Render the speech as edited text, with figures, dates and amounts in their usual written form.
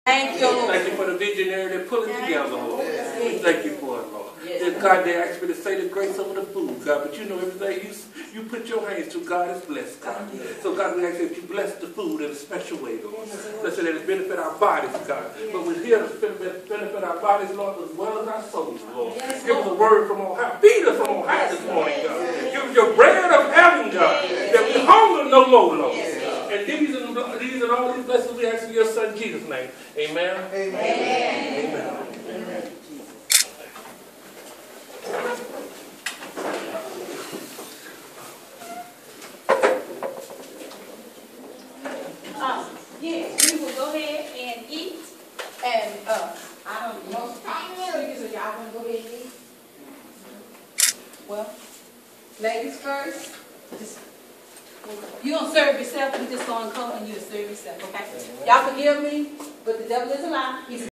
Thank you, Lord. Thank you for the visionary that pull it together, Lord. We thank you for it, Lord. God, they asked me to say the grace over the food, God, but you know everything you put your hands to, God, is blessed, God. So, God, we ask that you bless the food in a special way, Lord. Bless it that it benefit our bodies, God. But we're here to benefit our bodies, Lord, as well as our souls, Lord. Give us a word from on high. Feed us from on high this morning, God. Give us your bread of heaven, God, that we hunger no more, Lord. And these and all these blessings we ask in your Son, Jesus' name. Amen. Amen. Amen. Amen. Yes, we will go ahead and eat. And I don't know, speakers, so y'all want to go ahead and eat? Well, ladies first. You don't serve yourself. You just going to come and you serve yourself. Okay? Y'all forgive me, but the devil is a lie. He's